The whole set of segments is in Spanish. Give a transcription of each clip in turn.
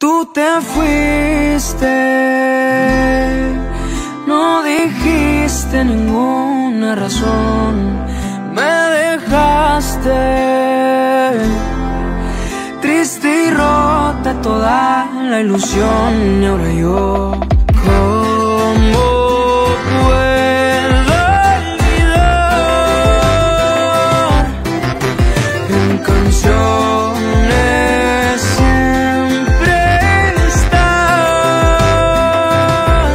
Tú te fuiste, no dijiste ninguna razón, me dejaste triste y rota toda la ilusión. Y ahora yo, ¿cómo puedo olvidar en canciones siempre estás?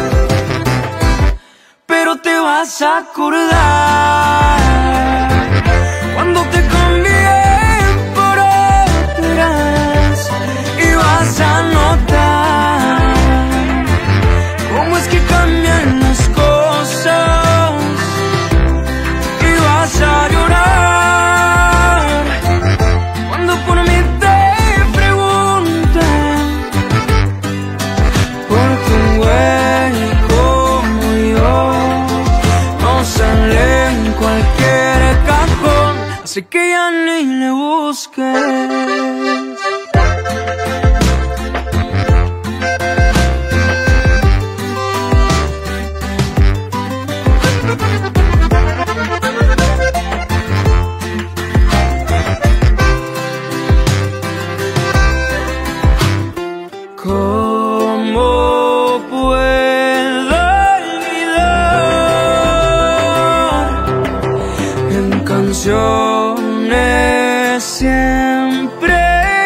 Pero te vas a acordar cuando te cambié por otras y vas a notar cómo es que cambian las cosas y vas a llorar cuando por mí te preguntan, porque un güey como yo no sale en cualquier cajón, así que ya ni le busques. ¿Cómo puedo olvidar en canciones siempre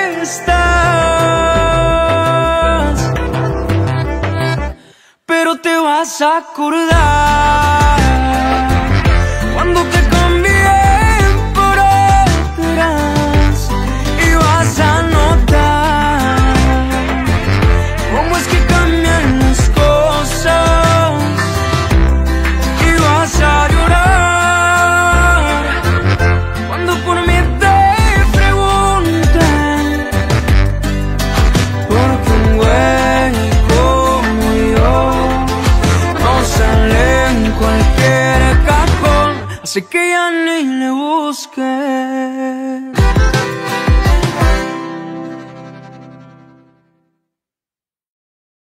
estás? Pero te vas a acordar cuando te cambié por otras y vas a notar cómo es que cambian las cosas y vas a llorar cuando por mí te preguntan, porque un güey como yo no sale en cualquier cajón, así que ya ni le busques.